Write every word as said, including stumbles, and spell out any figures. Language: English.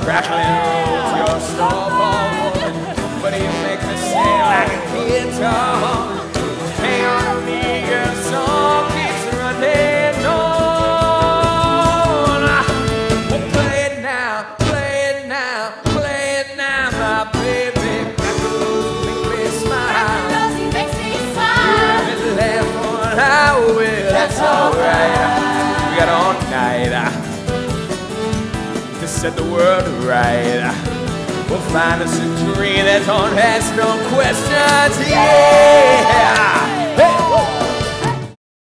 Cracklin rolls your snowball woman, but you make me sing like a guitar. Hang on to me, girl, the song keeps running on. Well, play it now, play it now, play it now, my baby. Crackle, make me smile. Rosie makes me smile. Let me laugh when I will, that's alright. We got all night to set the world right. We'll find us a dream that don't ask no questions, yeah.